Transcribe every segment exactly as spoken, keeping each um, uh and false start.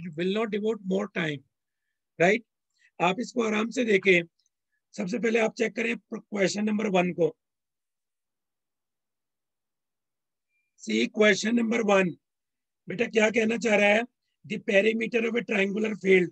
Will not devote more time, right. आप इसको आराम से देखें। सबसे पहले आप चेक करें क्वेश्चन नंबर वन को। सी क्वेश्चन नंबर वन, बेटा क्या कहना चाह रहा है? The perimeter of a triangular field.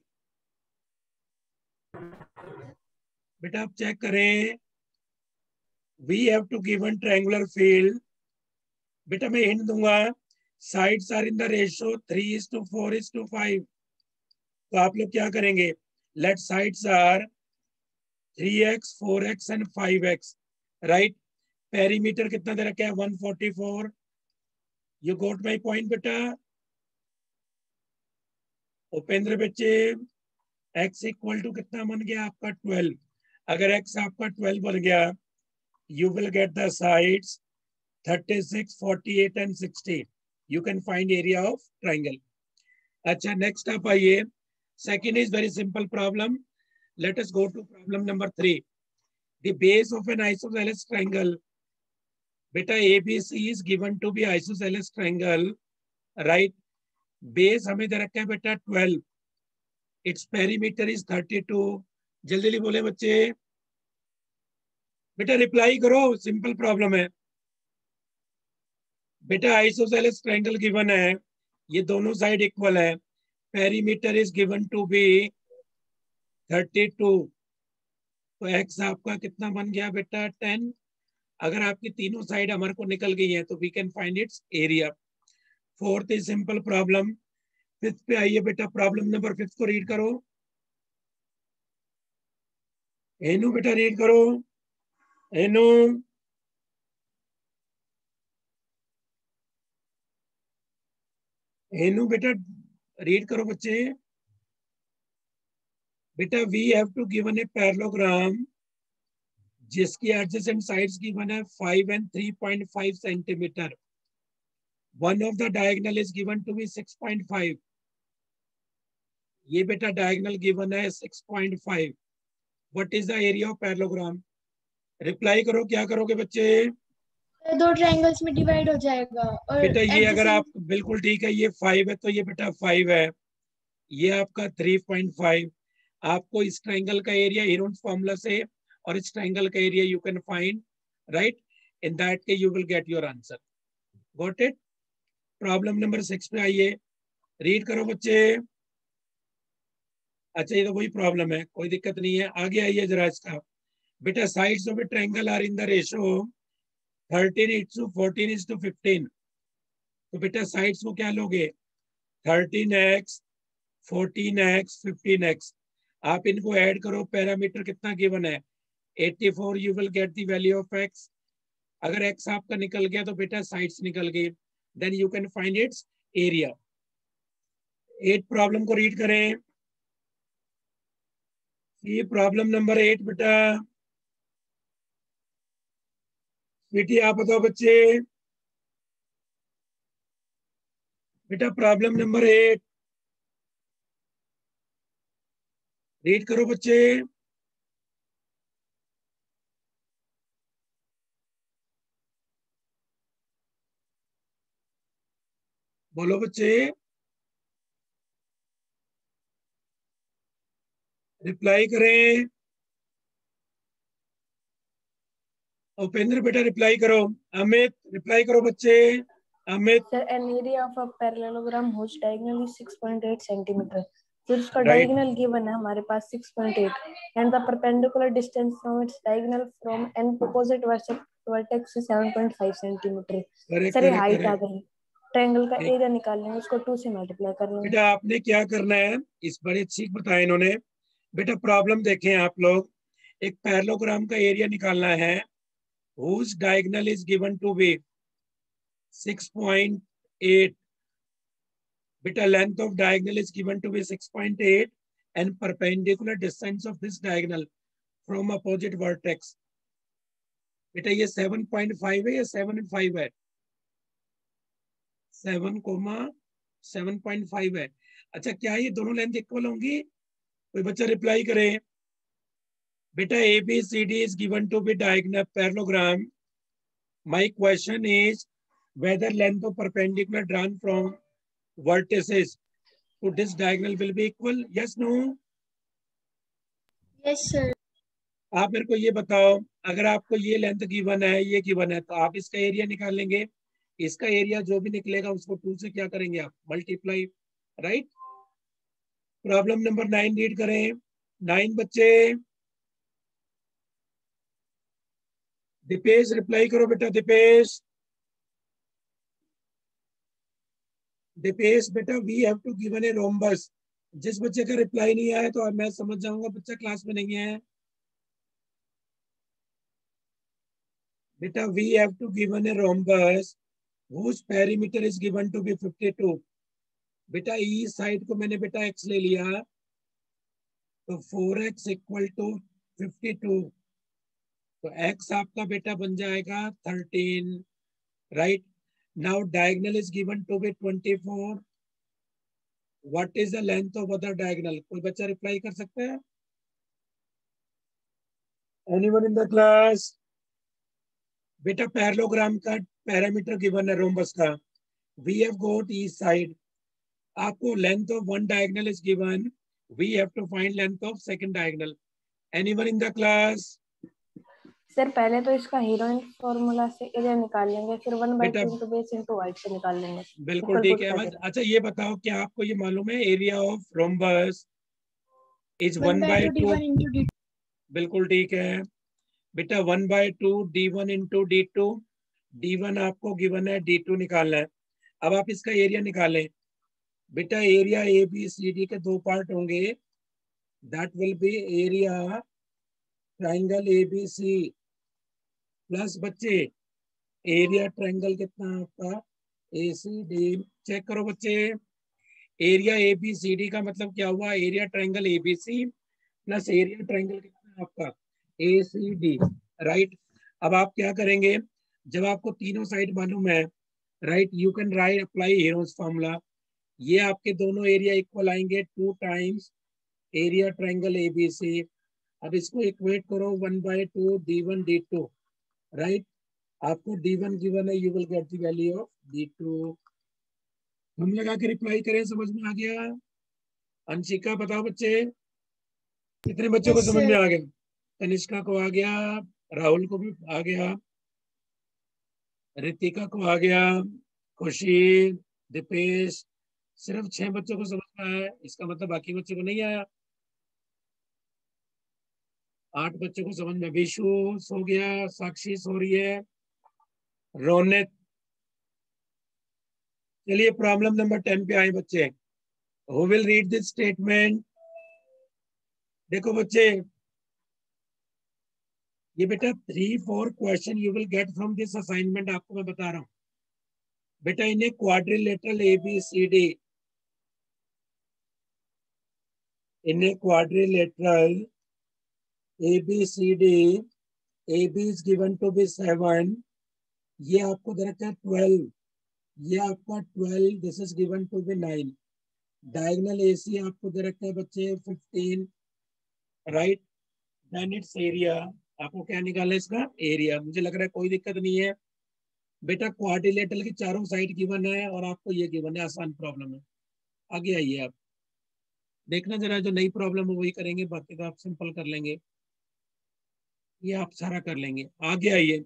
बेटा आप चेक करें, we have to given triangular field. बेटा मैं हिंट दूंगा, sides are in the ratio three is to four is to five. तो आप लोग क्या करेंगे? Let sides are three x, four x and five x, right. Perimeter कितना दे रखा है? One forty four. You got my point बेटा? उपेंद्र बच्चे, x इक्वल टू कितना बन गया आपका? ट्वेल्व। अगर x आपका ट्वेल्व बन गया, you will get the sides thirty-six, forty-eight and sixty. You can find area of triangle. अच्छा, next up आइए। Second is very simple problem. Let us go to problem number three. The base of an isosceles triangle. बेटा A B C is given to be isosceles triangle, right? Base हमें दे रखा है बेटा twelve. Its perimeter is thirty-two. जल्दी जल्दी बोले बच्चे, बेटा रिप्लाई करो, सिंपल प्रॉब्लम है। बेटा आइसोसेलेस ट्रायंगल गिवन है, ये दोनों साइड इक्वल है, perimeter is given to be thirty two. तो एक्स आपका कितना बन गया बेटा? टेन। अगर आपकी तीनों साइड हमारे को निकल गई है तो we can find its area. Fourth is simple problem. Fifth पे आइए बेटा, प्रॉब्लम नंबर फिफ्थ को रीड करो। हेनू बेटा रीड करो, हेनू। हेनू बेटा रीड करो बच्चे। बेटा we have to given a parallelogram जिसकी एडजेसेंट साइड्स गिवन है five and three point five centimeter. One of the diagonal is given to be six point five. ये बेटा डायगोनल गिवन है six point five. What is the area of parallelogram? Reply करो, क्या करोगे बच्चे? दो triangles में डिवाइड हो जाएगा। और बेटा ये अगर आप बिल्कुल ठीक है, ये फाइव है तो ये बेटा फाइव है, ये आपका थ्री पॉइंट फाइव। आपको इस ट्रायंगल का एरिया हेरोन्स फॉर्मूला से और इस ट्रायंगल का area you can find, right. In that case you will get your answer. Got it? Problem number six पे आइए, रीड करो बच्चे। अच्छा ये तो वही प्रॉब्लम है, कोई दिक्कत नहीं है। आगे आइए जरा इसका। बेटा sides of a triangle are in the ratio thirteen is to fourteen is to fifteen. तो बेटा साइड्स को क्या लोगे? Thirteen x, fourteen x, fifteen x. आप इनको ऐड करो, पैरामीटर कितना गिवन है? Eighty four. You will get the value of x. अगर एक्स आपका निकल गया तो बेटा साइड्स निकल गई, then you can find its area. Eight problem को रीड करें। ये प्रॉब्लम नंबर एट बेटा, बेटी आप बताओ बच्चे। बेटा प्रॉब्लम नंबर एट रीड करो बच्चे। बोलो बच्चे, रिप्लाई करें। उपेंद्र बेटा रिप्लाई करो। अमित रिप्लाई करो बच्चे। Amit sir, an area of a parallelogram which diagonal is six point eight centimeter. फिर उसका डायगोनल गिवन है हमारे पास six point eight and the perpendicular distance from its diagonal from an opposite vertex is seven point five centimeter. Sir ये height आ गई, triangle का area निकालना है, उसको टू से मल्टीप्लाई करना है। बेटा आपने क्या करना है, इस बड़े ठीक बताया इन्होंने। बेटा प्रॉब्लम देखें आप लोग, एक पैरेललोग्राम का एरिया निकालना है, whose diagonal is given to be six point eight. Beta length of diagonal is given to be six point eight and perpendicular distance of this diagonal from opposite vertex. बेटा ये seven point five है या seven and five है? Seven comma seven point five है। अच्छा क्या ये दोनों लेंथ इक्वल होंगी? कोई बच्चा रिप्लाई करे। बेटा A B C D is given to be diagonal parallelogram. My question is whether length of perpendicular drawn from vertices So this diagonal will be equal. Yes, no? Yes, sir. आप मेरे को ये बताओ, अगर आपको ये लेंथ गिवन है, ये गिवन है, तो आप इसका एरिया निकाल लेंगे. इसका एरिया जो भी निकलेगा उसको टू से क्या करेंगे आप? Multiply. Right. Problem number nine read करें. नाइन बच्चे. दीपेश रिप्लाई करो बेटा. दीपेश दीपेश बेटा, we have to given a rhombus. जिस बच्चे का रिप्लाई नहीं आया तो मैं समझ जाऊंगा बच्चा क्लास में नहीं है. बेटा, we have to given a rhombus whose perimeter is given to be fifty-two. बेटा ई साइड को मैंने बेटा x ले लिया, तो four x equal to fifty two. तो x आपका बेटा बन जाएगा thirteen. Right. Now diagonal is given to be twenty four. What is the length of other diagonal? कोई बच्चा रिप्लाई कर सकता है? Anyone in the class? बेटा पैरेललोग्राम का पैरामीटर गिवन है रोम्बस का. We have got each side. आपको length of one diagonal is given. We have to find length of second diagonal. Anyone in the class? Sir पहले तो इसका heroine formula से area निकाल लेंगे, फिर one by two into base into wide से निकाल लेंगे. बिल्कुल ठीक है. अच्छा ये बताओ, क्या आपको ये मालूम है area of rhombus is one by two? बिल्कुल ठीक है बेटा. One by two d one into d two. D one आपको गिवन है, डी टू निकालना है. अब आप इसका एरिया निकालें. बेटा area A B C D के दो पार्ट होंगे. That will be area triangle A B C plus बच्चे एरिया ट्राइंगल कितना आपका ए सी डी. चेक करो बच्चे, area A B C D का मतलब क्या हुआ? Area triangle A B C plus area triangle कितना आपका ए सी डी. राइट. अब आप क्या करेंगे, जब आपको तीनों साइड मालूम है, right, you can right apply Heron's formula. ये आपके दोनों एरिया इक्वल आएंगे, two times area triangle A B C. अब इसको इक्वेट करो, one by two d one d two. Right. आपको डी वन गिवन है, you will get the value of d two. हम लगा के रिप्लाई करें. समझ में आ गया? अंशिका बताओ बच्चे, कितने बच्चों को समझ में आ गया? तनिष्का को आ गया, राहुल को भी आ गया, रितिका को आ गया, खुशी, दीपेश. सिर्फ छह बच्चों को समझ में आया. इसका मतलब बाकी बच्चों को नहीं आया. आठ बच्चों को समझ में. विशु सो गया, साक्षी सो रही है, रोनित. चलिए प्रॉब्लम नंबर टेन पे आए बच्चे. Who will read this statement? देखो बच्चे, ये बेटा three four question you will get from this assignment. आपको मैं बता रहा हूं बेटा, इन्हें quadrilateral A B C D, इन्हें quadrilateral A B C D, A B is given to be seven. ये आपको दे रखा है ट्वेल्व. ये आपका twelve. This is given to be nine. Diagonal A C आपको दे रखा है बच्चे fifteen. Right. Then its area. आपको क्या निकालना है? इसका एरिया. मुझे लग रहा है कोई दिक्कत नहीं है बेटा. क्वाड्रिलेटरल की चारों साइड गिवन है और आपको ये गिवन है. आसान प्रॉब्लम है. आगे आइए, आप देखना जरा, जो नई प्रॉब्लम है वही करेंगे, बाकी तो आप सिंपल कर लेंगे. ये आप सारा कर लेंगे. आगे आइए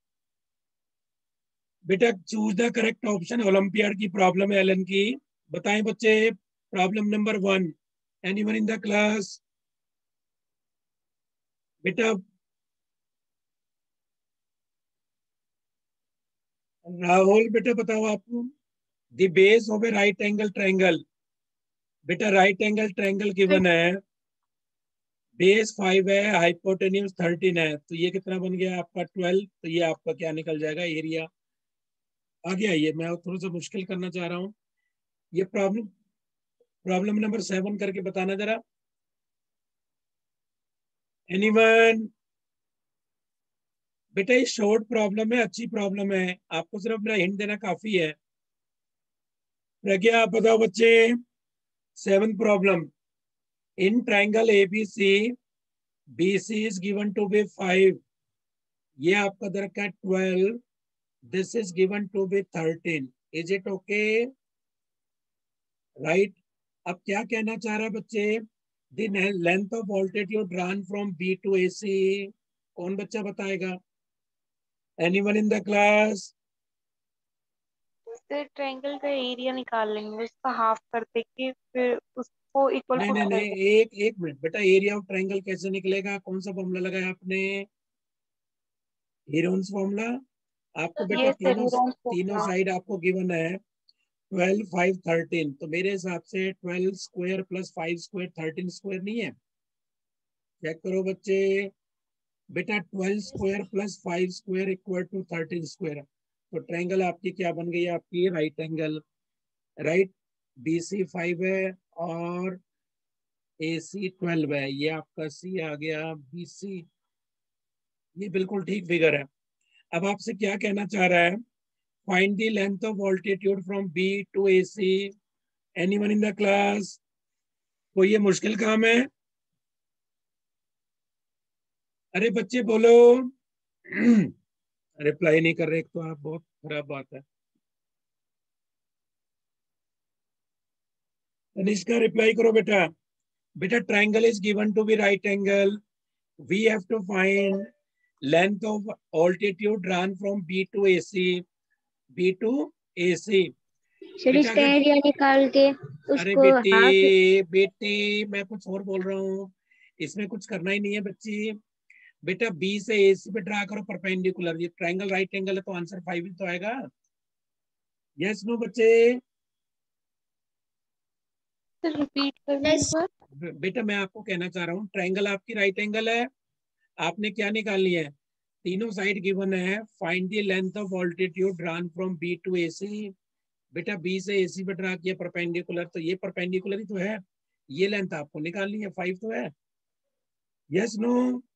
बेटा. Choose the correct option. Olympiad की प्रॉब्लम है एलन की. बताएं बच्चे. Problem number one. Anyone in the class? बेटा राहुल, बेटा बताओ आपको. The base of a right angle triangle. बेटा राइट एंगल ट्रायंगल गिवन है, बेस फाइव है, हाइपोटेन्यूज थर्टीन है. तो ये कितना बन गया आपका? ट्वेल्व. तो ये आपका क्या निकल जाएगा? एरिया. आगे आइए, मैं थोड़ा सा मुश्किल करना चाह रहा हूँ. ये प्रॉब्लम प्रॉब्लम नंबर सेवन करके बताना जरा. एनीवन? बेटा ये शॉर्ट प्रॉब्लम है, अच्छी प्रॉब्लम है. आपको सिर्फ मेरा हिंट देना काफी है. प्रज्ञा आप बताओ बच्चे. Seven problem. In triangle A B C, B C is given to be five. ये आपका दर का twelve. This is given to be thirteen. Is it okay? Right. अब क्या कहना चाह रहा है बच्चे, the length of altitude run from B to A C, कौन बच्चा बताएगा? Anyone in the class? फिर ट्रायंगल का एरिया निकाल लेंगे, उसका हाफ कर देंगे, फिर उसको इक्वल नहीं पुट नहीं कर नहीं, देंगे। एक एक मिनट बेटा, एरिया ऑफ ट्रायंगल कैसे निकलेगा? कौन सा फॉर्मूला लगाया आपने? Heron's formula. आपको बेटा ये तीनों सेरियन तीनों फॉर्मूला। साइड आपको गिवन है ट्वेल्व फाइव थर्टीन, तो मेरे हिसाब से twelve square plus five square thirteen square नहीं है? चेक करो बच्चे। बेटा twelve square plus five square equal to thirteen square, तो ट्रायंगल आपकी क्या बन गई? आपकी right angle, right. B C five है और ए सी ट्वेल्व है, ये आपका सी आ गया, बी सी, ये बिल्कुल ठीक फिगर है। अब आपसे क्या कहना चाह रहा है? Find the length of altitude from B to A C. Anyone in the class? कोई ये मुश्किल काम है? अरे बच्चे बोलो। रिप्लाई नहीं कर रहे, एक तो आप, बहुत खराब बात है। तनिष्का रिप्लाई करो बेटा। बेटा triangle is given to be right angle, we have to find length of altitude run from B to A C, B to A C. Sir इसका एरिया निकाल के अरे उसको बेटी हाफ। बेटी मैं कुछ और बोल रहा हूँ, इसमें कुछ करना ही नहीं है बच्ची। बेटा बी से ए सी पे ड्रा करो परपेंडिकुलर, ये ट्रायंगल राइट एंगल है तो आंसर फाइव ही तो आएगा। यस नो बच्चे? सर रिपीट करने एक बार। बेटा मैं आपको कहना चाह रहा हूँ, ट्रायंगल आपकी राइट एंगल है, आपने क्या निकालनी है? तीनों साइड गिवन है, find the length of altitude run from B to A C. बेटा बी से ए सी पे ड्रा किया परपेंडिकुलर, तो ये परपेंडिकुलर ही तो है, ये लेंथ आपको निकालनी है, फाइव तो है। Yes no?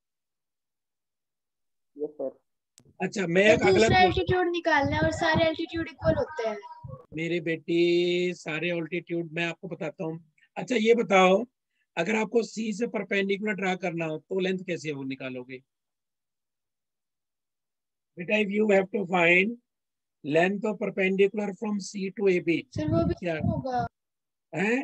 Yes sir. अच्छा मैं एक अगला दूसरा एल्टीट्यूड निकालना है और सारे एल्टीट्यूड इक्वल होते हैं। मेरे बेटी सारे ऑल्टीट्यूड मैं आपको बताता हूँ। अच्छा ये बताओ, अगर आपको सी से परपेंडिकुलर ड्रा करना हो तो लेंथ कैसे वो निकालोगे? बेटा if you have to find length of perpendicular from C to A B, sir वो भी क्या होगा है?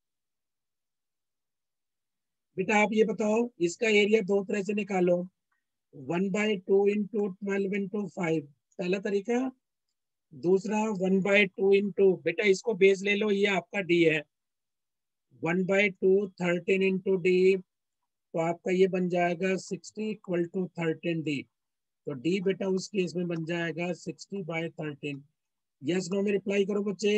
बेटा आप ये बताओ, इसका एरिया दो तरह से निकालो, one by two into twelve into five, पहला तरीका। दूसरा वन बाई टू इंटू, बेटा इसको बेस ले लो, ये आपका डी है, one by two thirteen into d, तो आपका ये बन जाएगा sixty equal to thirteen d, तो डी बेटा उस केस में बन जाएगा sixty by thirteen. Yes no में रिप्लाई करो बच्चे।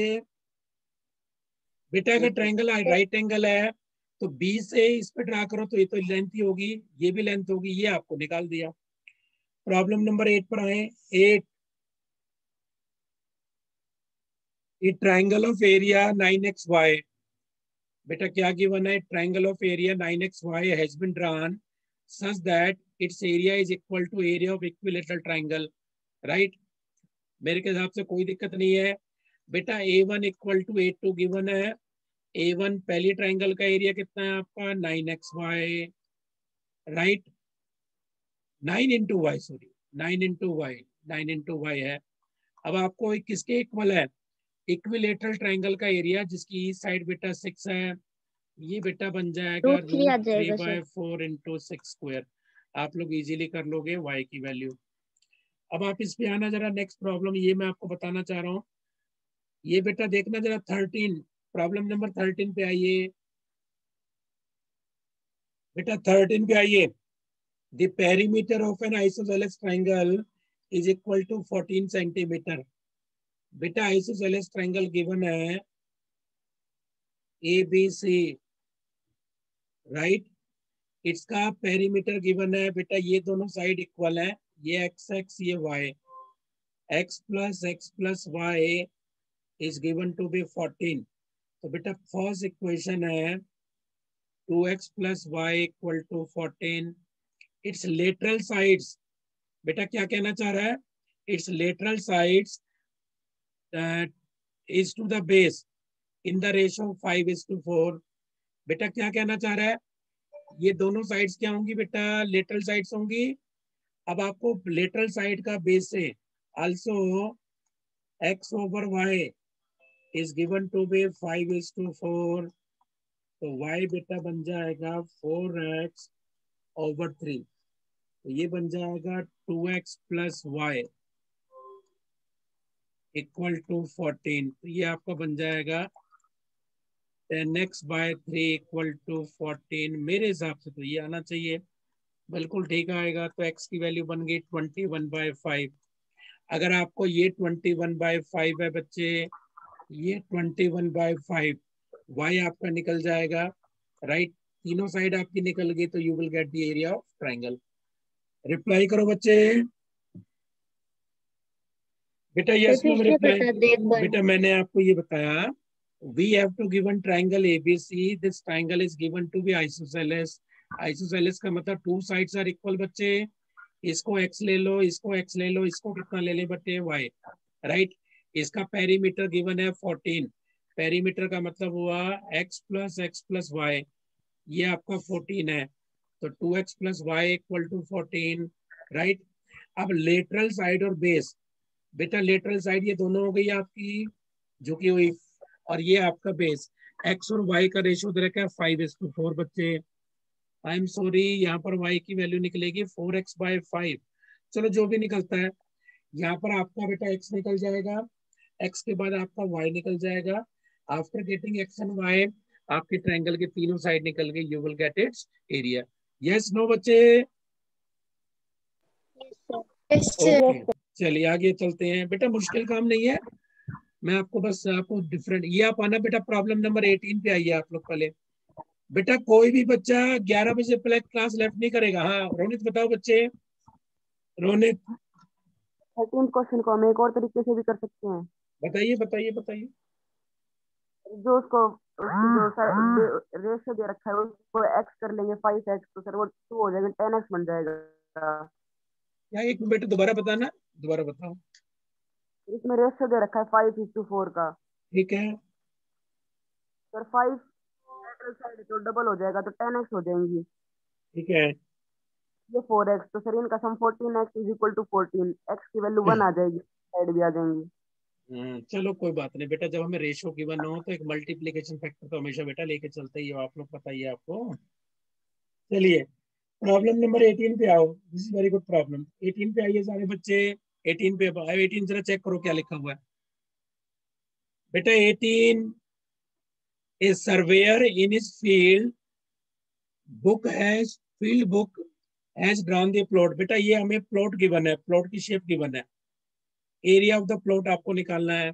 बेटा अगर ट्रायंगल राइट एंगल है तो बी से इस पे ड्रा करो, तो ये तो लेंथ ही होगी, ये भी लेंथ होगी, ये आपको निकाल दिया। प्रॉब्लम नंबर एट पर आए। एट, ये triangle of area nine x y, बेटा क्या गिवन है? Triangle of area nine x y has been drawn such that its area is equal to area of equilateral triangle, right? मेरे के हिसाब से कोई दिक्कत नहीं है। बेटा a one equal to a two given है, ए वन पहली ट्रायंगल का एरिया कितना है आपका? Nine x y, right? Nine into y, sorry nine into y, nine into y है। अब आपको किसके इक्वल है? इक्विलेटरल ट्रायंगल का एरिया, जिसकी ईस्ट साइड बेटा सिक्स है, ये बेटा बन जाएगा रूट थ्री आ रूट थ्री जाएगा by sir. Four into six square. आप लोग इजीली कर लोगे वाई की वैल्यू। अब आप इस पे आना जरा, नेक्स्ट प्रॉब्लम ये मैं आपको बताना चाह रहा हूँ, ये बेटा देखना जरा थर्टीन, प्रॉब्लम नंबर थर्टीन पे आइए बेटा, थर्टीन पे आइए। The perimeter of an isosceles triangle is equal to fourteen centimetre. बेटा आइसोसेलेस ट्रायंगल गिवन है ए बी सी, राइट? इसका पेरीमीटर गिवन है बेटा, ये दोनों साइड इक्वल है, ये एक्स एक्स ये y, x plus x plus y is given to be fourteen. तो बेटा फर्स्ट इक्वेशन है two x plus y equal to fourteen. It's lateral sides, बेटा क्या कहना चाह रहा है? It's lateral sides is to the base in the ratio five is to four. बेटा क्या कहना चाह रहा है? ये दोनों साइड्स क्या होंगी बेटा? लेटरल साइड्स होंगी। अब आपको लेटरल साइड का बेस से also x over y is given to be five is to four, तो y बेटा बन जाएगा फोर एक्स ओवर थ्री, तो ये बन जाएगा two x plus y equal to fourteen. तो ये आपका बन जाएगा ten x by three equal to fourteen. मेरे हिसाब से तो ये आना चाहिए, बिल्कुल ठीक आएगा। तो x की वैल्यू बन गई ट्वेंटी वन बाय फाइव। अगर आपको ये ट्वेंटी वन बाय फाइव है बच्चे, ये twenty one by five, y आपका निकल जाएगा, राइट, तीनों साइड आपकी निकल गई, तो you will get the area of triangle. Reply करो बच्चे। बेटा यस नो में रिप्लाई। बेटा मैंने आपको ये बताया, we have to given triangle A B C, this triangle is given to be isosceles। isosceles का मतलब two sides are equal बच्चे। इसको x ले लो, इसको x ले लो, इसको कितना ले ले बच्चे y, राइट। इसका पेरीमीटर गिवन है फोर्टीन। पेरीमीटर का मतलब हुआ x plus x plus y, ये आपका फोर्टीन है, तो two x plus y equal to fourteen, right. अब लेटरल साइड और बेस, बेटा लेटरल साइड ये दोनों हो गई आपकी झुकी हुई, और ये आपका बेस। x और y का रेशियो दे रखा है फाइव इज टू फोर बच्चे। आई एम सॉरी, यहाँ पर y की वैल्यू निकलेगी फोर एक्स बाय फाइव। चलो जो भी निकलता है, यहाँ पर आपका बेटा x निकल जाएगा, x के बाद आपका y निकल जाएगा। After getting x and y, आपके ट्रायंगल के तीनों साइड निकल गए, you will get its area. Yes no बच्चे? ओके, चलिए आगे चलते हैं। बेटा मुश्किल काम नहीं है, मैं आपको बस आपको डिफरेंट, ये आप आना बेटा प्रॉब्लम नंबर एटीन पे आइए आप लोग पहले। बेटा कोई भी बच्चा ग्यारह बजे पहले क्लास लेफ्ट नहीं करेगा। हाँ रोनित बताओ बच्चे। रोनित थर्टीन क्वेश्चन को हम एक और तरीके से भी कर सकते हैं। बताइए बताइए बताइए। जो उसको उसकी जो रेशियो दे रखा है उसको एक्स कर लेंगे फाइव एक्स, तो सर वो टू हो जाएगा, टेन एक्स बन जाएगा। क्या एक बेटा दोबारा बताना, दोबारा बताओ। इसमें रेशियो दे रखा है फाइव इज टू फोर का। ठीक है सर फाइव लेटरल साइड तो डबल हो जाएगा, तो टेन एक्स हो जाएंगी। ठीक है। ये फोर एक्स, तो सर इनका sum fourteen x is equal to fourteen, x की वैल्यू वन आ जाएगी, साइड भी आ जाएंगी। हम्म चलो कोई बात नहीं बेटा, जब हमें रेशियो गिवन हो तो एक मल्टीप्लिकेशन फैक्टर तो हमेशा बेटा लेके चलते ही हो, आप लोग पता ही है आपको। चलिए प्रॉब्लम नंबर एटीन पे आओ। This is very good problem. Eighteen पे आइए सारे बच्चे। एटीन पे आओ। एटीन जरा चेक करो क्या लिखा हुआ है बेटा। Eighteen, a surveyor in his field book has field book has drawn the plot। बेटा ये हमें प्लॉट गिवन है, प्लॉट की शेप गिवन है, एरिया ऑफ द प्लॉट आपको निकालना है।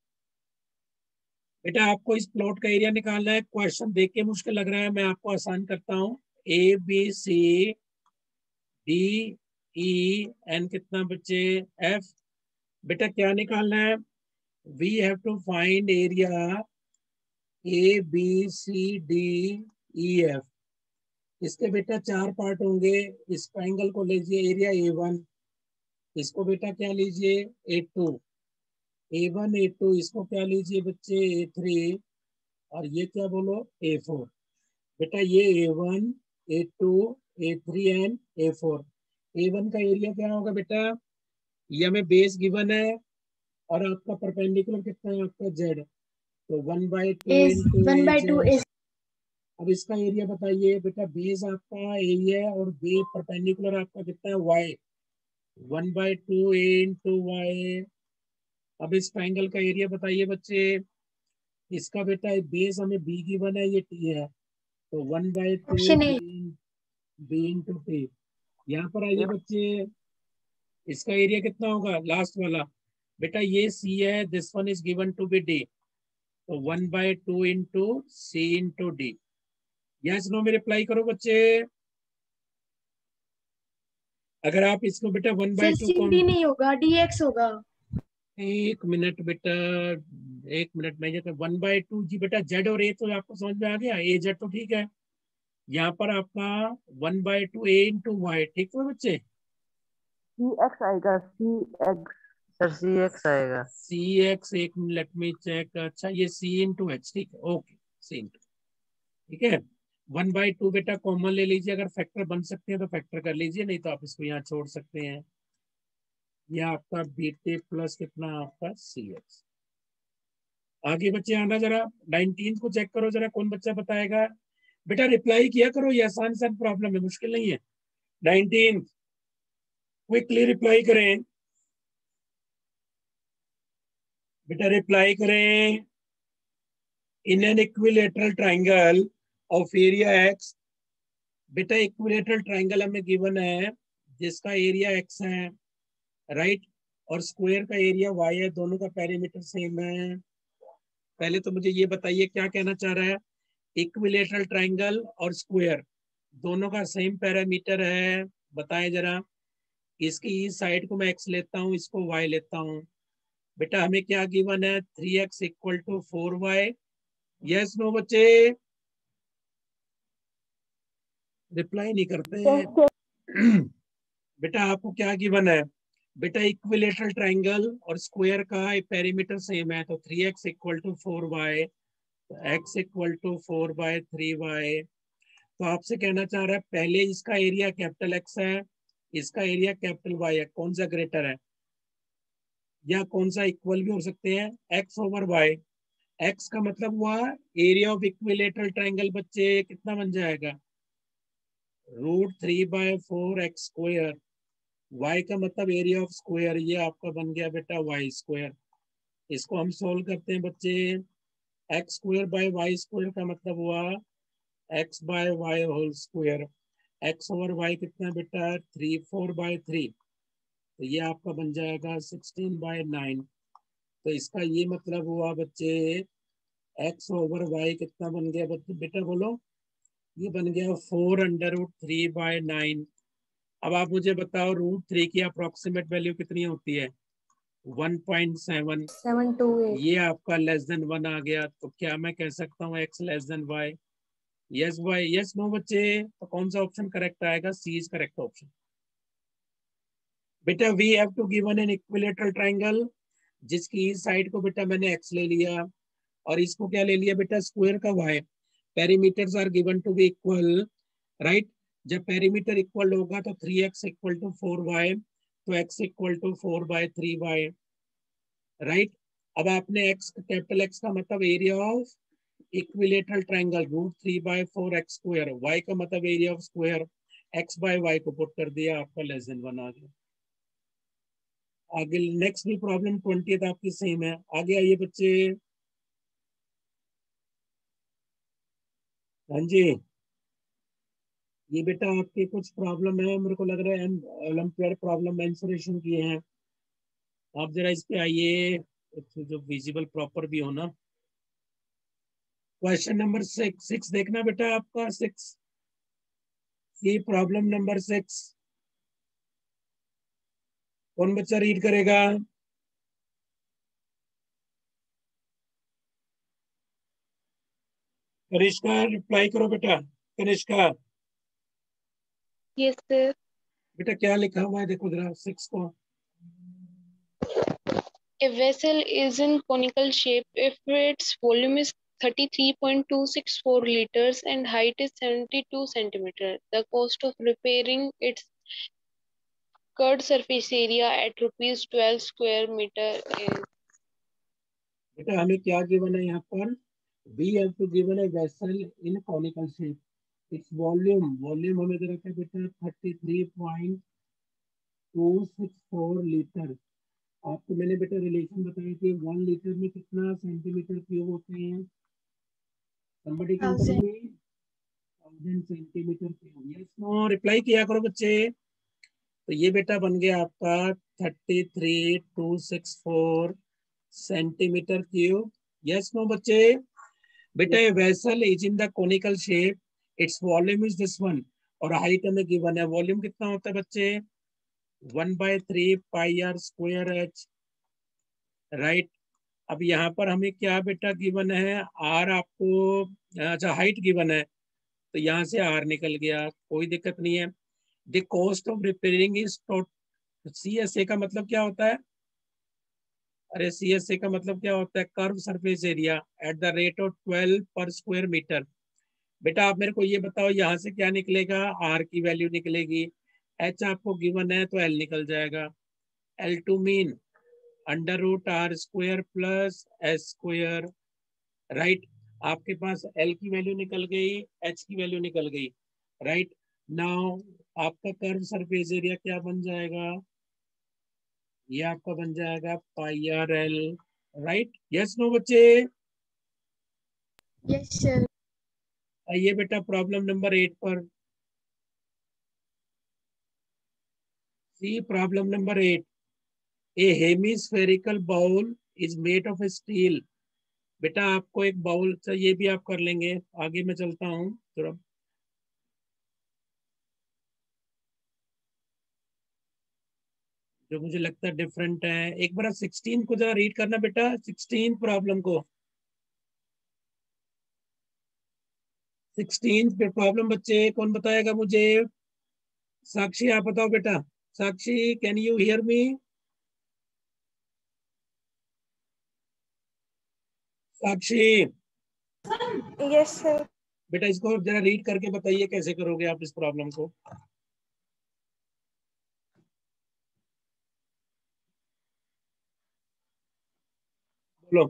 बेटा आपको इस प्लॉट का एरिया निकालना है। क्वेश्चन देख के मुश्किल लग रहा है, मैं आपको आसान करता हूँ। A B C D E N कितना बच्चे एफ। बेटा क्या निकालना है? We have to find area A B C D E F. इसके बेटा चार पार्ट होंगे। इस ट्रायंगल को लीजिए एरिया ए वन, इसको बेटा क्या लीजिए A two, A one A two, इसको क्या लीजिए बच्चे ए थ्री, और ये क्या बोलो ए फोर। बेटा ये A one A two A three and A four. A one का एरिया क्या होगा बेटा? ये हमें बेस गिवन है, और आपका परपेंडिकुलर कितना है आपका जेड, तो one by two into A. अब इसका एरिया बताइए बेटा। बेस आपका ए है और बे परपेंडिकुलर आपका कितना है y, one by two A into y. अब इस ट्रायंगल का एरिया बताइए बच्चे। इसका बेटा बेस हमें बी गिवन है, ये टी है, तो one by two B into T. यहाँ पर आइए बच्चे, इसका एरिया कितना होगा लास्ट वाला? बेटा ये सी है, this one is given to be D, तो one by two into C into D. Yes no में रिप्लाई करो बच्चे। अगर आप इसको बेटा वन बाई टू को नहीं होगा, डीएक्स होगा। एक मिनट बेटा, एक मिनट में तो वन बाई टू जी बेटा, जेड और ए तो आपको समझ में आ गया, ए जेड तो ठीक है। यहाँ पर आपका one by two A into y, ठीक है बच्चे। सी एक्स आएगा, C x sir C x आएगा। सी एक्स, एक लेट मी चेक। अच्छा ये सी इंटू एक्स, ठीक है, ओके सी इंटू, ठीक है। वन बाई टू बेटा कॉमन ले लीजिए, अगर फैक्टर बन सकते हैं तो फैक्टर कर लीजिए, नहीं तो आप इसको यहाँ छोड़ सकते हैं। यह आपका बीटे प्लस कितना आपका सी एक्स। आगे बच्चे आना जरा, नाइनटीन को चेक करो जरा, कौन बच्चा बताएगा? बेटा रिप्लाई किया करो, ये आसान आसान प्रॉब्लम है, मुश्किल नहीं है। नाइनटीन क्विकली रिप्लाई करें बेटा, रिप्लाई करें। In an equilateral triangle of area x, बेटा इक्विलेटरल ट्राइंगल हमें गिवन है जिसका एरिया एक्स है, राइट, और स्क्वायर का एरिया वाई है, दोनों का पेरीमीटर सेम है। पहले तो मुझे ये बताइए क्या कहना चाह रहा है, इक्विलेटरल ट्राइंगल और स्क्वायर दोनों का सेम पैरामीटर है, बताएं जरा। इसकी इस साइड को मैं एक्स लेता हूँ, इसको वाई लेता हूँ। बेटा हमें क्या गिवन है, three x equal to four y. Yes no बच्चे, रिप्लाई नहीं करते हैं। बेटा आपको क्या गिवन है, बेटा इक्विलेटरल ट्राइंगल और स्क्वायर का पेरीमीटर सेम है, तो three x equal to four y, x equal to four by three y. तो आपसे कहना चाह रहा है पहले इसका एरिया कैपिटल एक्स है, इसका एरिया कैपिटल वाई है, कौन सा ग्रेटर है, या कौन सा इक्वल भी हो सकते हैं, एक्स ओवर वाई। एक्स का मतलब हुआ एरिया ऑफ इक्विलेटरल ट्राइंगल, बच्चे कितना बन जाएगा, root three by four x square. Y का मतलब एरिया ऑफ स्क्वायर, ये आपका बन गया बेटा वाई स्क्वायर। इसको हम सोल्व करते हैं बच्चे, x square by y square का मतलब हुआ x by y whole square. X over y कितना बेटा, थ्री फोर बाय थ्री, तो ये आपका बन जाएगा सिक्सटीन बाय नाइन। तो इसका ये मतलब हुआ बच्चे एक्स ओवर वाई कितना बन गया बच्चे, बेटा बोलो, ये बन गया four under root three by nine. अब आप मुझे बताओ रूट थ्री की अप्रोक्सीमेट वैल्यू कितनी होती है, one point seven. Seven two eight. ये आपका लेस देन वन आ गया, तो क्या मैं कह सकता हूँ x less than y. Yes y, yes no बच्चे, तो कौन सा ऑप्शन करेक्ट आएगा, सी इज करेक्ट ऑप्शन। बेटा we have to given an equilateral triangle, जिसकी इस साइड को बेटा मैंने एक्स ले लिया और इसको क्या ले लिया बेटा, स्क्वायर का y. Perimeters are given to be equal, right. जब पेरीमीटर इक्वल होगा तो three x equal to four y, तो x equal to four by three y, right. अब आपने एक्स कैपिटल एक्स का मतलब area of equilateral triangle root three by four x square, y का मतलब area of square, x by y को put कर दिया, आपका लेस देन वन आ गया। आगे नेक्स्ट भी प्रॉब्लम ट्वेंटी आपकी सेम है। आगे आइए बच्चे, हाँ जी, ये बेटा आपके कुछ प्रॉब्लम है, मेरे को लग रहा है ओलंपियाड प्रॉब्लम मेंसुरेशन किए हैं। आप जरा इस पे आइए जो विजिबल प्रॉपर भी हो ना। क्वेश्चन नंबर सिक्स सिक्स देखना बेटा, आपका सिक्स, ये प्रॉब्लम नंबर सिक्स, कौन बच्चा रीड करेगा, कनिष्का रिप्लाई करो बेटा, कनिष्का। Yes sir. बेटा क्या लिखा हुआ है देखो जरा सिक्स को। A vessel is in conical shape if its volume is thirty-three point two six four liters and height is seventy-two centimeters. The cost of repairing its curved surface area at rupees twelve square meter is. बेटा हमें क्या given है यहाँ पर, we have to given a vessel in conical shape, its volume, volume हमें दे रखा है बेटा thirty three point two six four litre. आपको मैंने बेटा रिलेशन बताया कि वन लीटर में कितना सेंटीमीटर क्यूब होते हैं, somebody can tell me, thousand centimetre cube. Yes no, reply किया करो बच्चे। तो ये बेटा बन गया आपका thirty three two six four centimetre cube. Yes no बच्चे। बेटा ये vessel is in the conical shape, it's volume is this one, और हाइट हमें गिवन है। वॉल्यूम कितना होता है बच्चे, one by three pi r square h, right. अब यहाँ पर हमें क्या बेटा गिवन है, आर आपको, अच्छा हाइट गिवन है, तो यहाँ से आर निकल गया, कोई दिक्कत नहीं है। The cost of repairing is, C S A का मतलब क्या होता है, अरे सी एस ए का मतलब क्या होता है, curve surface area at the rate of twelve per square metre. बेटा आप मेरे को ये बताओ यहाँ से क्या निकलेगा, आर की वैल्यू निकलेगी, एच आपको गिवन है तो एल निकल जाएगा, L to mean under root r square plus S square, right. आपके पास एल की वैल्यू निकल गई, एच की वैल्यू निकल गई, राइट। नाउ आपका कर्व सरफेस एरिया क्या बन जाएगा, ये आपका बन जाएगा pi r l, right. Yes no बच्चे? Yes sir. आइए बेटा प्रॉब्लम नंबर एट पर। See problem number eight, a hemispherical bowl is made of steel. बेटा आपको एक बाउल से, ये भी आप कर लेंगे, आगे मैं चलता हूँ थोड़ा। जो मुझे लगता है डिफरेंट है, एक बार सिक्सटीन को जरा रीड करना बेटा, सिक्सटीन प्रॉब्लम को। सिक्सटीन पे प्रॉब्लम बच्चे कौन बताएगा मुझे? साक्षी आप बताओ बेटा। Sakshi can you hear me? Sakshi yes sir. बेटा इसको जरा रीड करके बताइए कैसे करोगे आप इस प्रॉब्लम को। बोलो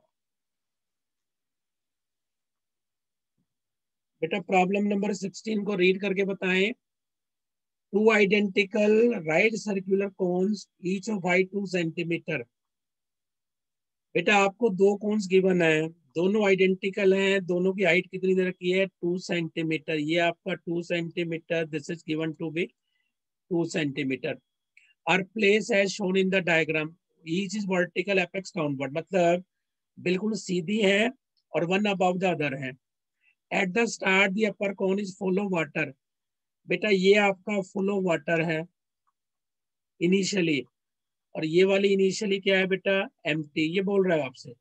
बेटा, प्रॉब्लम नंबर सिक्सटीन को रीड करके बताएं। Two identical right circular cones each of height two centimetre. बेटा आपको दो कोन्स गिवन है, दोनों आइडेंटिकल हैं, दोनों की हाइट कितनी दे रखी है, टू सेंटीमीटर। ये आपका two centimetre, this is given to be two centimetre. Are placed as shown in the diagram, each is vertical apex downward, मतलब बिल्कुल सीधी है और वन अबव द अदर है। At the start the upper cone is full of water. बेटा ये आपका full of water है इनिशियली, और ये वाली इनिशियली क्या है बेटा, एम्प्टी। ये बोल रहा है आपसे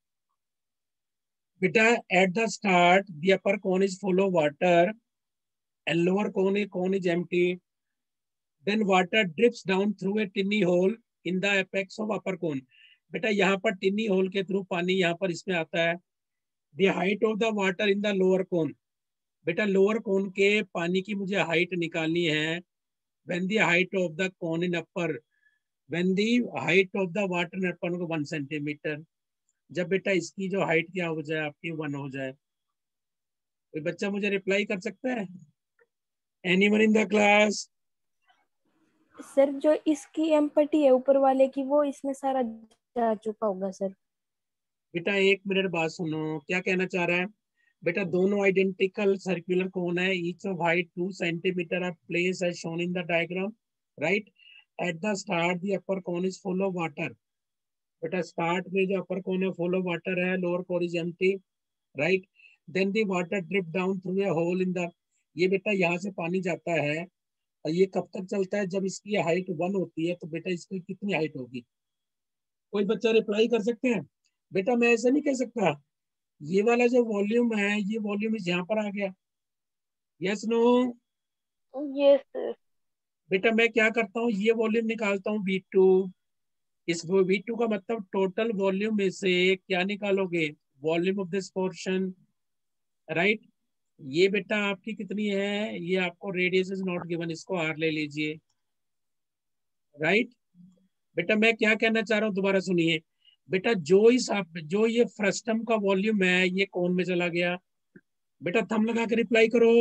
बेटा, at the start the upper cone is full of water and lower cone is cone is empty, then water drips down through a tiny hole in the apex of upper cone. बेटा यहाँ पर टिनी whole के through पानी यहाँ पर इसमें आता है। The height of the water in the lower cone. बेटा लोअर कोन के पानी की मुझे हाइट निकालनी है। When the height of the cone in upper, when the height of the water in upper को वन सेंटीमीटर। जब बेटा इसकी जो हाइट क्या हो जाए आपकी, वन हो जाए। कोई बच्चा मुझे रिप्लाई कर सकता है? Anyone in the class? Sir जो इसकी एम्पटी है ऊपर वाले की, वो इसमें सारा जा चुका होगा सर। बेटा एक मिनट बात सुनो, क्या कहना चाह रहा है बेटा, दोनों आइडेंटिकल सर्कुलर कोन है, each of height two centimetre are placed as shown in the diagram, right. At the start the upper cone is full of water. बेटा स्टार्ट में जो अपर कोन है फुल ऑफ वाटर है, lower cone is empty, right. Then the water drip down through a hole in the, ये बेटा यहाँ से पानी जाता है, और ये कब तक चलता है, जब इसकी हाइट वन होती है, तो बेटा इसकी कितनी हाइट होगी? कोई बच्चा रिप्लाई कर सकते हैं? बेटा मैं ऐसा नहीं कह सकता, ये वाला जो वॉल्यूम है, ये वॉल्यूम इस यहाँ पर आ गया, यस नो? Yes sir. बेटा मैं क्या करता हूँ, ये वॉल्यूम निकालता हूँ वी टू। इस वी टू का मतलब टोटल वॉल्यूम में से क्या निकालोगे, volume of this portion, right. ये बेटा आपकी कितनी है, ये आपको रेडियस इज नॉट गिवन, इसको आर ले लीजिए, राइट। बेटा मैं क्या कहना चाह रहा हूँ, दोबारा सुनिए। बेटा जो इस आप जो ये फ्रस्टम का वॉल्यूम है, ये कौन में चला गया? बेटा थंब लगा के रिप्लाई करो।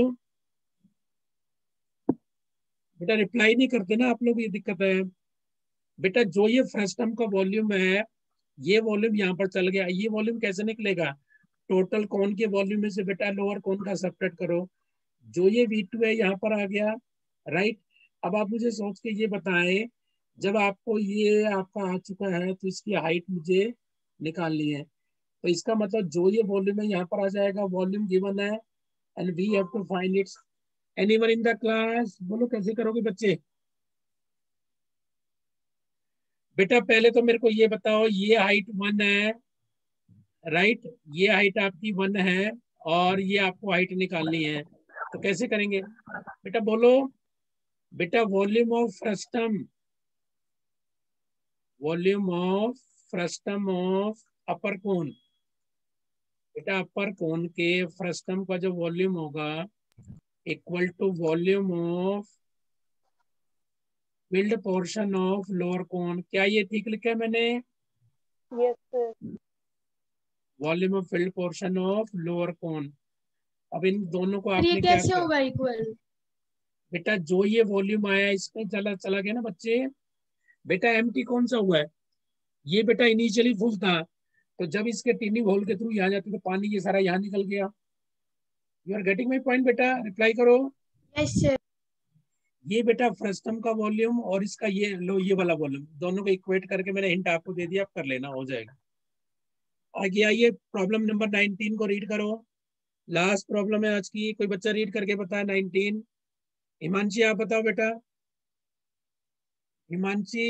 बेटा रिप्लाई नहीं करते ना आप लोग, ये दिक्कत है। बेटा जो ये फ्रस्टम का वॉल्यूम है, ये वॉल्यूम यहाँ पर चल गया। ये वॉल्यूम कैसे निकलेगा, टोटल कौन के वॉल्यूम में से बेटा लोअर कौन का सब्ट्रैक्ट करो। जो ये वी टू है यहाँ पर आ गया, राइट। अब आप मुझे सोच के ये बताएं, जब आपको ये आपका आ चुका है, तो इसकी हाइट मुझे निकालनी है। तो इसका मतलब जो ये वॉल्यूम है यहाँ पर आ जाएगा, वॉल्यूम गिवन है, and we have to find its. Anyone in the class? बोलो कैसे करोगे बच्चे? बेटा पहले तो मेरे को ये बताओ, ये हाइट वन है, राइट, ये हाइट आपकी वन है, और ये आपको हाइट निकालनी है, तो कैसे करेंगे बेटा बोलो? बेटा volume of frustum, volume of frustum of upper cone. बेटा अपर कोन के फ्रस्टम का जो वॉल्यूम होगा, equal to volume of filled portion of lower cone. क्या ये ठीक लिखा है मैंने? Yes sir. Volume of filled portion of lower cone. अब इन दोनों को ये आपने क्या कैसे किया होगा इक्वल? बेटा, जो ये वॉल्यूम आया इसमें चला चला गया ना बच्चे। बेटा एम्प्टी कौन सा हुआ है, ये बेटा इनिशियली फुल था, तो जब इसके टिनिंग होल के थ्रू यहाँ जाते तो पानी ये सारा यहाँ निकल गया। You are getting my point बेटा, रिप्लाई करो। Yes sir. ये बेटा फ्रस्टम का वॉल्यूम और इसका ये लो ये वाला वॉल्यूम, दोनों को इक्वेट करके मैंने हिंट आपको दे दिया, आप कर लेना, हो जाएगा। आगे आइए प्रॉब्लम नंबर नाइनटीन को रीड करो। लास्ट प्रॉब्लम है आज की, कोई बच्चा रीड करके बताए नाइनटीन। हिमांशी आप बताओ बेटा, Himanshi.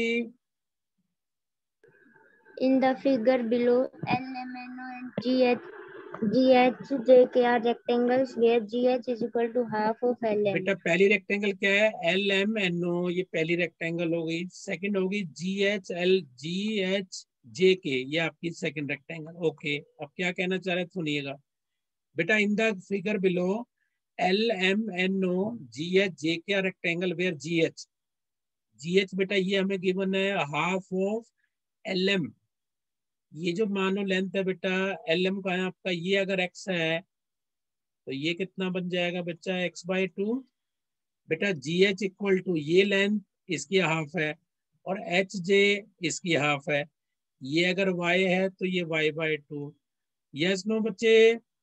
In the figure below, L M N O and G H G H J K are rectangles where G H is equal to half of L M. बेटा पहली रेक्टेंगल क्या है, एल एम एन ओ, ये पहली rectangle हो गई। Second होगी G H L G H J K, ये आपकी सेकंड रेक्टेंगल। ओके, अब क्या कहना चाह रहे सुनिएगा बेटा। In the figure below L M N O G H J K are rectangle where G H G H बेटा ये हमें गिवन है हाफ ऑफ एल एम। ये जो मानो लेंथ है बेटा एल एम का है आपका, ये अगर एक्स है तो ये कितना बन जाएगा बच्चा, एक्स बाई टू। बेटा जी एच इक्वल टू ये लेंथ इसकी हाफ है और एच जे इसकी हाफ है। ये अगर वाई है तो ये Y by two. Yes no बच्चे।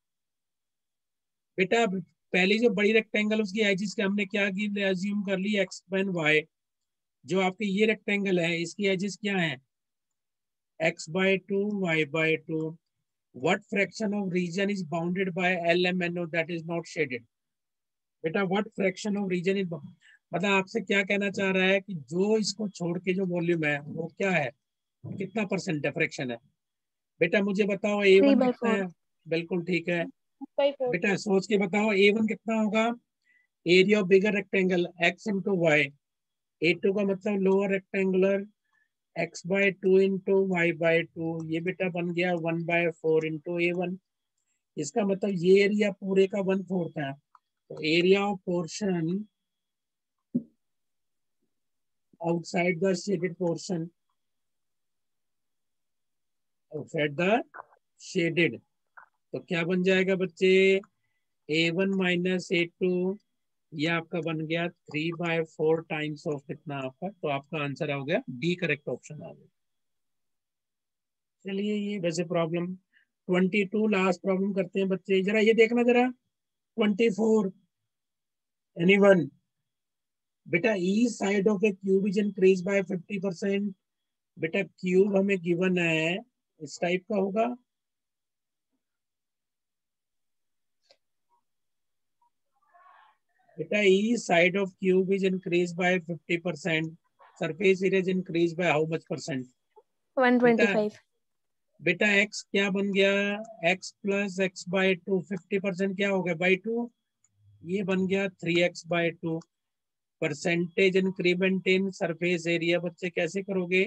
बेटा पहली जो बड़ी रेक्टेंगल उसकी एजिस के हमने क्या की, एज्यूम कर ली एक्स एंड वाई। जो आपके ये रेक्टेंगल है इसकी एजिस क्या है, X by two Y by two. What fraction of region is bounded by L M N O that is not shaded? बेटा what fraction of region is मतलब आपसे क्या कहना चाह रहा है कि जो इसको छोड़ के जो वॉल्यूम है वो क्या है, कितना परसेंट है, फ्रैक्शन है। बेटा मुझे बताओ ए वन कितना है। बिल्कुल ठीक है बेटा, सोच के बताओ ए वन कितना होगा। Area of bigger rectangle X into Y. A two का मतलब lower rectangular X by two into Y by two. ये बेटा बन गया one by four into A one. इसका मतलब ये एरिया पूरे का वन फोर्थ है, तो area of portion outside the shaded portion, outside the shaded, तो क्या बन जाएगा बच्चे, A one minus A two, ये आपका बन गया three by four times of कितना आपका, तो आपका आंसर आ गया डी, करेक्ट ऑप्शन आ गया। चलिए ये वैसे problem twenty two last problem करते हैं बच्चे। जरा ये देखना जरा ट्वेंटी फोर, एनीवन। बेटा each side of a cube is increase by fifty percent. बेटा क्यूब हमें गिवन है इस टाइप का होगा। बेटा each side of cube is increase by fifty percent, surface area is increase by how much percent, one twenty five. बेटा x क्या बन गया, x plus X by to, fifty percent क्या हो गया बाई टू, ये बन गया three X by two. Percentage increment in surface area बच्चे कैसे करोगे,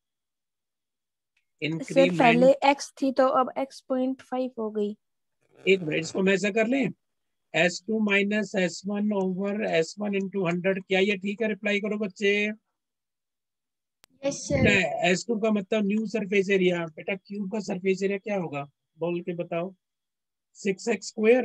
सर पहले इंक्रीमेंट। x थी तो अब x पॉइंट फाइव हो गई। एक मिनट इसको मैं ऐसा कर लें, S two minus S one over S one into hundred, क्या ये ठीक है, रिप्लाई करो बच्चे। Yes sir. एस टू का मतलब न्यू सरफेस एरिया, बेटा क्यूब का सरफेस एरिया क्या होगा बोल के बताओ, सिक्स एक्स स्क्वायर,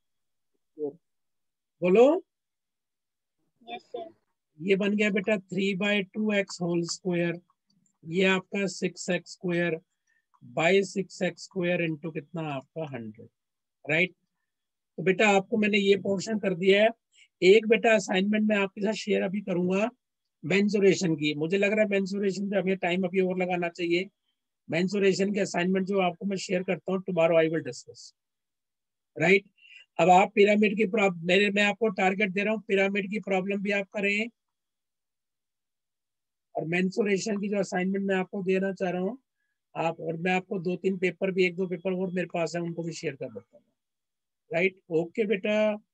बोलो। Yes sir. ये बन गया बेटा three by two X whole square, ये आपका six X square by six X square into कितना आपका हंड्रेड, राइट। तो बेटा आपको मैंने ये पोर्शन कर दिया है। एक बेटा असाइनमेंट में आपके साथ शेयर अभी करूंगा मेंसुरेशन की। मुझे लग रहा है मेंसुरेशन पे हमें टाइम अभी और लगाना चाहिए। मेंसुरेशन के असाइनमेंट जो आपको मैं शेयर करता हूँ tomorrow I will discuss, right. अब आप पिरामिड की प्रॉब्लम, मेरे मैं आपको टारगेट दे रहा हूँ पिरामिड की प्रॉब्लम भी आप करें और मेंसुरेशन की जो असाइनमेंट मैं आपको देना चाह रहा हूँ आप, और मैं आपको दो तीन पेपर भी, एक दो पेपर और मेरे पास है उनको भी शेयर कर देता हूँ, राइट। ओके बेटा।